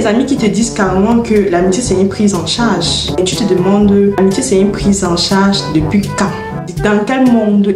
des amis qui te disent carrément que l'amitié c'est une prise en charge. Et tu te demandes, l'amitié c'est une prise en charge depuis quand? Dans quel monde?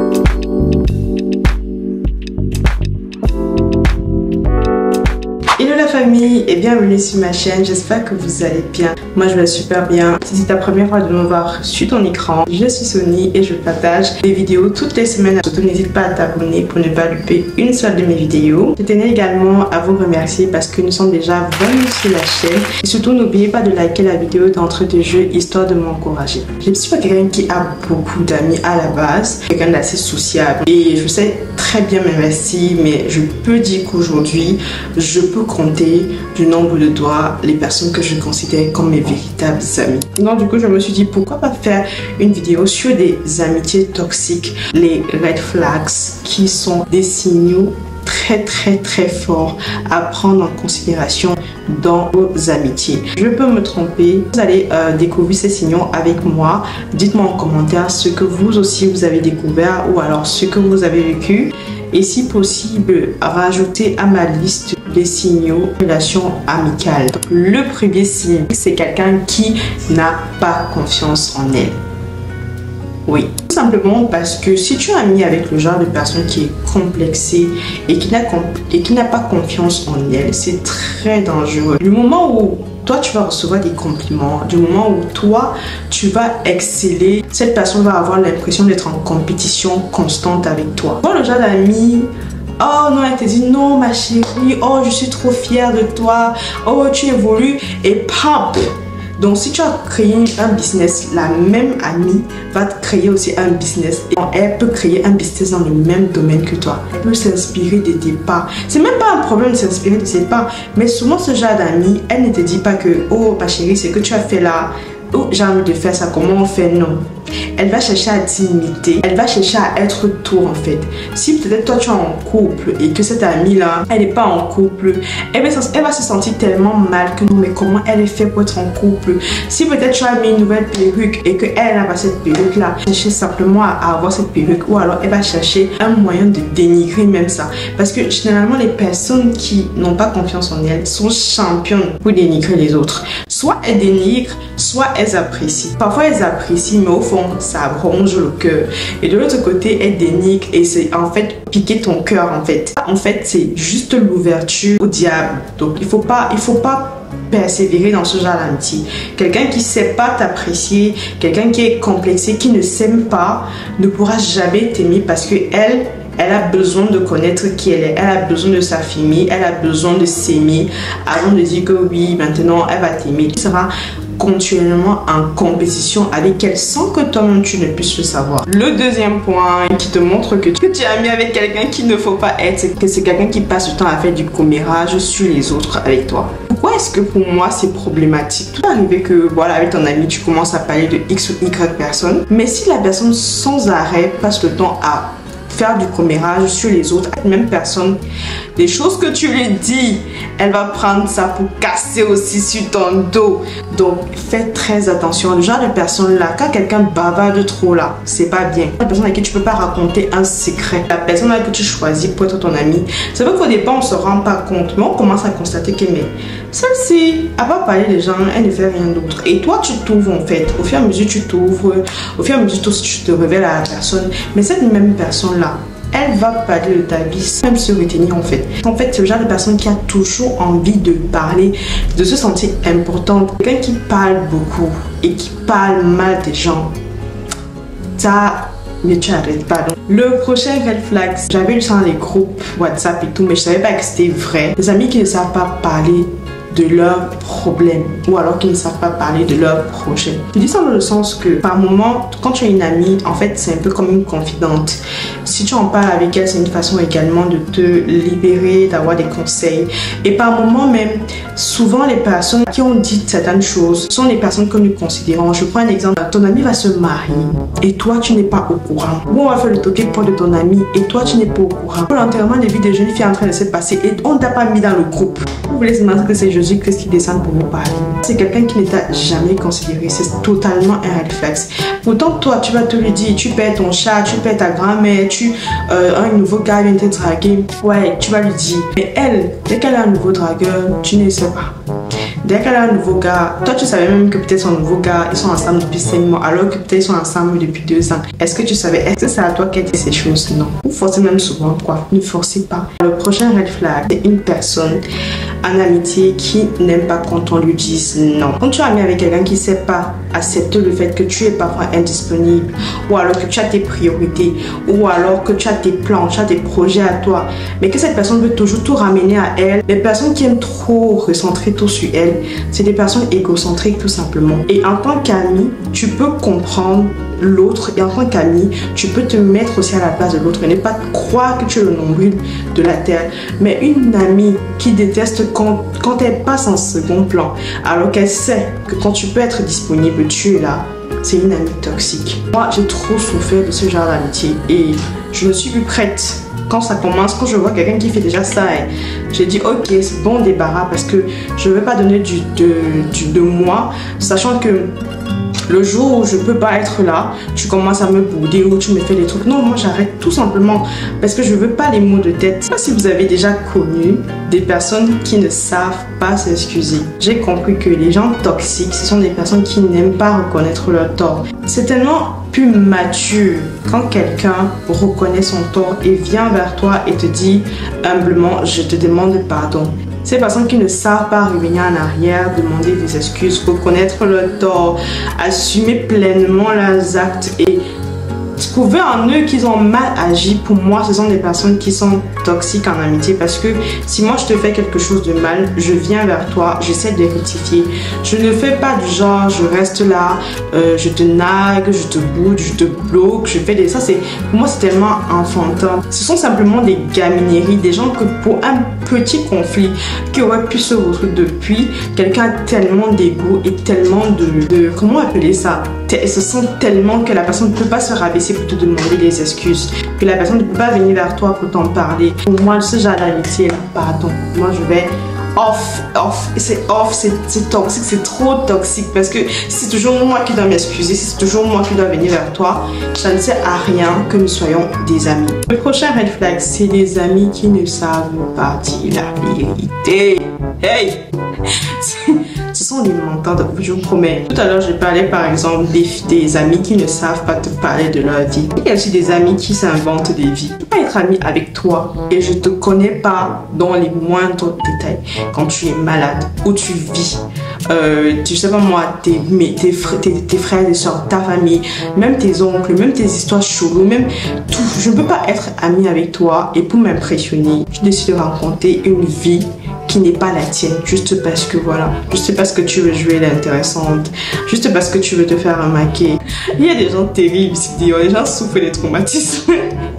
Hello la famille et bienvenue sur ma chaîne, j'espère que vous allez bien. Moi je vais super bien. Si c'est ta première fois de me voir sur ton écran, je suis Sony et je partage des vidéos toutes les semaines. Surtout n'hésite pas à t'abonner pour ne pas louper une seule de mes vidéos. Je tenais également à vous remercier parce que nous sommes déjà 20 000 sur la chaîne. Et surtout n'oubliez pas de liker la vidéo d'entrée de jeu histoire de m'encourager. Je ne suis pas quelqu'un qui a beaucoup d'amis à la base, quelqu'un d'assez sociable et je sais très bien m'investir, mais je peux dire qu'aujourd'hui je peux compter du nombre de doigts les personnes que je considère comme mes véritables amis. Donc du coup je me suis dit pourquoi pas faire une vidéo sur des amitiés toxiques, les red flags qui sont des signaux très forts à prendre en considération dans vos amitiés. Je peux me tromper, vous allez découvrir ces signaux avec moi. Dites-moi en commentaire ce que vous aussi vous avez découvert ou alors ce que vous avez vécu. Et si possible, rajouter à ma liste des signaux de relation amicale. Le premier signe, c'est quelqu'un qui n'a pas confiance en elle. Oui, tout simplement parce que si tu es ami avec le genre de personne qui est complexée et qui n'a pas confiance en elle, c'est très dangereux. Du moment où toi tu vas recevoir des compliments, du moment où toi tu vas exceller, cette personne va avoir l'impression d'être en compétition constante avec toi. Toi le genre d'ami, oh non, elle te dit non ma chérie, oh je suis trop fière de toi, oh tu évolues et pam. Donc si tu as créé un business, la même amie va te créer aussi un business et elle peut créer un business dans le même domaine que toi. Elle peut s'inspirer de tes pas. C'est même pas un problème de s'inspirer de ses pas, mais souvent ce genre d'amie, elle ne te dit pas que oh ma chérie, c'est que tu as fait là, oh j'ai envie de faire ça, comment on fait? Non. Elle va chercher à t'imiter, elle va chercher à être toi en fait. Si peut-être toi tu es en couple et que cette amie là, elle n'est pas en couple, elle va se sentir tellement mal que non mais comment elle est faite pour être en couple. Si peut-être tu as mis une nouvelle perruque et qu'elle n'a pas cette perruque là, chercher simplement à avoir cette perruque ou alors elle va chercher un moyen de dénigrer même ça. Parce que généralement les personnes qui n'ont pas confiance en elles sont championnes pour dénigrer les autres. Soit elles dénigrent, soit elles apprécient. Parfois elles apprécient mais au fond ça ronge le cœur et de l'autre côté elle dénigre et c'est en fait piquer ton cœur en fait. En fait c'est juste l'ouverture au diable. Donc il faut pas persévérer dans ce genre d'amitié. Quelqu'un qui sait pas t'apprécier, quelqu'un qui est complexé, qui ne s'aime pas, ne pourra jamais t'aimer parce que elle a besoin de connaître qui elle est, elle a besoin de s'affirmer, elle a besoin de s'aimer avant de dire que oui, maintenant elle va t'aimer. Tu seras continuellement en compétition avec elle sans que toi-même tu ne puisses le savoir. Le deuxième point qui te montre que tu es ami avec quelqu'un qu'il ne faut pas être, c'est que c'est quelqu'un qui passe du temps à faire du commérage sur les autres avec toi. Pourquoi est-ce que pour moi c'est problématique? Tout peut arriver que voilà avec ton ami tu commences à parler de X ou Y personne, mais si la personne sans arrêt passe le temps à faire du commérage sur les autres, la même personne, des choses que tu lui dis, elle va prendre ça pour casser aussi sur ton dos. Donc fais très attention. Le genre de personne là, quand quelqu'un bavarde trop là, c'est pas bien. La personne à qui tu peux pas raconter un secret, la personne là que tu choisis pour être ton ami, c'est vrai qu'au départ on se rend pas compte, mais on commence à constater que mais celle-ci, à part parler des gens, elle ne fait rien d'autre. Et toi tu t'ouvres en fait, au fur et à mesure tu t'ouvres, au fur et à mesure tu te révèles à la personne, mais cette même personne là, elle va parler de ta vie sans même se retenir en fait. En fait, c'est le genre de personne qui a toujours envie de parler, de se sentir importante. Quelqu'un qui parle beaucoup et qui parle mal des gens, ça, mais tu arrêtes pas. Donc, le prochain red flag, j'avais lu ça dans les groupes WhatsApp et tout, mais je savais pas que c'était vrai. Les amis qui ne savent pas parler de leurs problèmes ou alors qu'ils ne savent pas parler de leurs projets. Je dis ça dans le sens que par moment, quand tu as une amie, en fait c'est un peu comme une confidente. Si tu en parles avec elle, c'est une façon également de te libérer, d'avoir des conseils. Et par moment même, souvent les personnes qui ont dit certaines choses sont les personnes que nous considérons. Je prends un exemple, ton ami va se marier et toi tu n'es pas au courant. Ou on va faire le toquet pour de ton ami et toi tu n'es pas au courant. Pour l'enterrement de vie de jeune fille en train de se passer et on ne t'a pas mis dans le groupe. Vous voulez se demander que c'est Jésus-Christ qui descend pour vous parler. C'est quelqu'un qui ne t'a jamais considéré. C'est totalement un red flag. Pourtant, toi, tu vas te le dire. Tu perds ton chat, tu perds ta grand-mère, un nouveau gars vient te draguer. Ouais, tu vas lui dire. Mais elle, dès qu'elle a un nouveau dragueur, tu ne sais pas. Dès qu'elle a un nouveau gars, toi tu savais même que peut-être son nouveau gars, ils sont ensemble depuis 5 mois, alors que peut-être ils sont ensemble depuis 2 ans. Est-ce que tu savais? Est-ce que c'est à toi qu'elle dit ces choses? Non. Vous forcez même souvent quoi. Ne forcez pas. Le prochain red flag, c'est une personne en amitié qui n'aime pas quand on lui dise non. Quand tu es ami avec quelqu'un qui ne sait pas accepter le fait que tu es parfois indisponible, ou alors que tu as tes priorités, ou alors que tu as tes plans, tu as tes projets à toi, mais que cette personne veut toujours tout ramener à elle. Les personnes qui aiment trop recentrer tout sur elle, c'est des personnes égocentriques tout simplement. Et en tant qu'ami, tu peux comprendre l'autre, et en tant qu'ami, tu peux te mettre aussi à la place de l'autre et ne pas croire que tu es le nombril de la terre. Mais une amie qui déteste quand elle passe en second plan, alors qu'elle sait que quand tu peux être disponible, tu es là, c'est une amie toxique. Moi, j'ai trop souffert de ce genre d'amitié et je ne suis plus prête. Quand ça commence, quand je vois quelqu'un qui fait déjà ça, j'ai dit ok, c'est bon débarras, parce que je ne veux pas donner de moi, sachant que le jour où je peux pas être là, tu commences à me bouder ou tu me fais des trucs. Non, moi j'arrête tout simplement parce que je veux pas les maux de tête. Je sais pas si vous avez déjà connu des personnes qui ne savent pas s'excuser. J'ai compris que les gens toxiques, ce sont des personnes qui n'aiment pas reconnaître leur tort. C'est tellement plus mature quand quelqu'un reconnaît son tort et vient vers toi et te dit humblement, je te demande pardon. Ces personnes qui ne savent pas revenir en arrière, demander des excuses, reconnaître leur tort, assumer pleinement leurs actes et trouver en eux qu'ils ont mal agi, pour moi, ce sont des personnes qui sont toxiques en amitié. Parce que si moi je te fais quelque chose de mal, je viens vers toi, j'essaie de rectifier. Je ne fais pas du genre, je reste là, je te nague, je te boude, je te bloque, je fais des... Ça, c'est... Pour moi, c'est tellement enfantin. Ce sont simplement des gamineries, des gens que pour un petit conflit qui aurait pu se résoudre depuis, quelqu'un a tellement d'ego et tellement de... Comment appeler ça? Elle se sent tellement que la personne ne peut pas se rabaisser pour te demander des excuses, que la personne ne peut pas venir vers toi pour t'en parler. Pour moi, ce genre d'amitié là, pardon, moi je vais off, c'est toxique, c'est trop toxique, parce que c'est toujours moi qui dois m'excuser, c'est toujours moi qui dois venir vers toi, ça ne sert à rien que nous soyons des amis. Le prochain red flag, c'est les amis qui ne savent pas dire la vérité. Hey! Ce sont des menteurs, je vous promets. Tout à l'heure, je parlais par exemple des amis qui ne savent pas te parler de leur vie. Il y a aussi des amis qui s'inventent des vies. Je peux pas être ami avec toi et je te connais pas dans les moindres détails. Quand tu es malade, où tu vis, tu sais pas moi, tes frères, tes soeurs, ta famille, même tes oncles, même tes histoires cheloues, même tout. Je ne peux pas être ami avec toi et pour m'impressionner, je décide de raconter une vie qui n'est pas la tienne, juste parce que voilà, juste parce que tu veux jouer l'intéressante, juste parce que tu veux te faire remarquer. Il y a des gens terribles ici, les gens souffrent des traumatismes.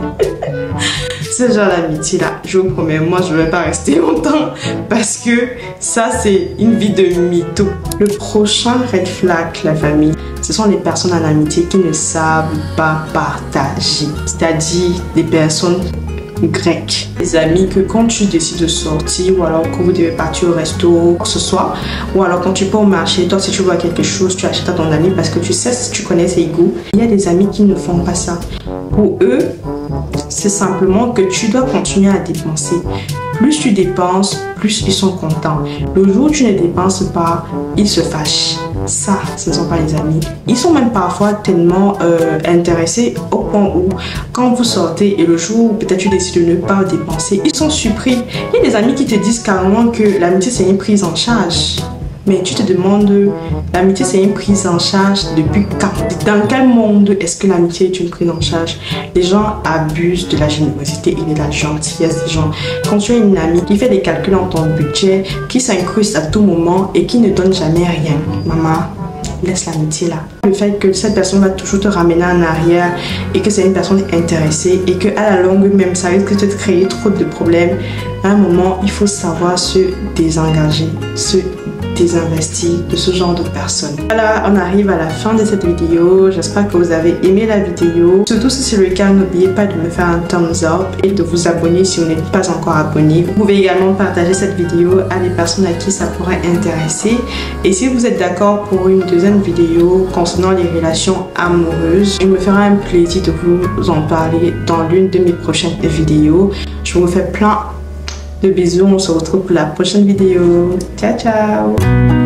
Ce genre d'amitié là, je vous promets, moi je ne vais pas rester longtemps parce que ça c'est une vie de mytho. Le prochain red flag, la famille, ce sont les personnes en amitié qui ne savent pas partager, c'est-à-dire des personnes grec. Des amis que quand tu décides de sortir ou alors que vous devez partir au resto ou quoi que ce soit, ou alors quand tu pars au marché, toi si tu vois quelque chose, tu achètes à ton ami parce que tu sais, si tu connais ses goûts. Il y a des amis qui ne font pas ça. Pour eux, c'est simplement que tu dois continuer à dépenser. Plus tu dépenses, plus ils sont contents. Le jour où tu ne dépenses pas, ils se fâchent. Ça, ce ne sont pas les amis. Ils sont même parfois tellement intéressés au point où, quand vous sortez et le jour où peut-être tu décides de ne pas dépenser, ils sont surpris. Il y a des amis qui te disent carrément que l'amitié c'est une prise en charge. Mais tu te demandes, l'amitié c'est une prise en charge depuis quand? Dans quel monde est-ce que l'amitié est une prise en charge? Les gens abusent de la générosité et de la gentillesse des gens. Quand tu as une amie qui fait des calculs dans ton budget, qui s'incruste à tout moment et qui ne donne jamais rien, maman, laisse l'amitié là. Le fait que cette personne va toujours te ramener en arrière et que c'est une personne intéressée et que à la longue même ça risque de te créer trop de problèmes, à un moment il faut savoir se désengager, se désinvestir de ce genre de personnes. Voilà, on arrive à la fin de cette vidéo. J'espère que vous avez aimé la vidéo. Surtout si c'est le cas, n'oubliez pas de me faire un thumbs up et de vous abonner si vous n'êtes pas encore abonné. Vous pouvez également partager cette vidéo à des personnes à qui ça pourrait intéresser. Et si vous êtes d'accord pour une deuxième vidéo concernant les relations amoureuses, il me fera un plaisir de vous en parler dans l'une de mes prochaines vidéos. Je vous fais plein De bisous, on se retrouve pour la prochaine vidéo. Ciao ciao.